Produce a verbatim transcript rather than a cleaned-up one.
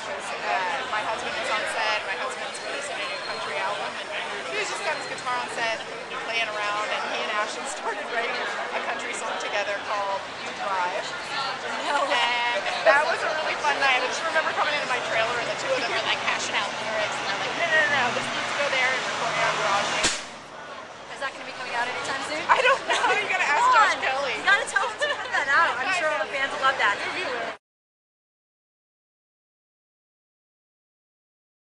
because uh, my husband was on set. My husband's releasing a new country album, and he was just got his guitar on set, playing around, and he and Ashton started writing a country song together called "You Drive." No way. And that was a really fun night. I just remember coming into my trailer, and the two of them are like hashing out lyrics, and they're like, "No, no, no, no, this needs to go there and record it on Garage." Is that going to be coming out anytime soon?